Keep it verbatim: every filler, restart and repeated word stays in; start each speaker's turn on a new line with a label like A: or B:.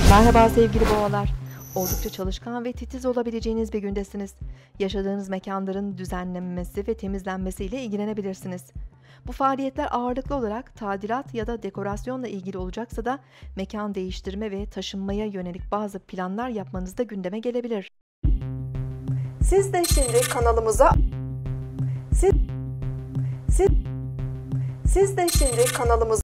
A: Merhaba sevgili boğalar. Oldukça çalışkan ve titiz olabileceğiniz bir gündesiniz. Yaşadığınız mekanların düzenlenmesi ve temizlenmesiyle ilgilenebilirsiniz. Bu faaliyetler ağırlıklı olarak tadilat ya da dekorasyonla ilgili olacaksa da mekan değiştirme ve taşınmaya yönelik bazı planlar yapmanız da gündeme gelebilir.
B: Siz de şimdi kanalımıza siz, siz, siz de şimdi kanalımıza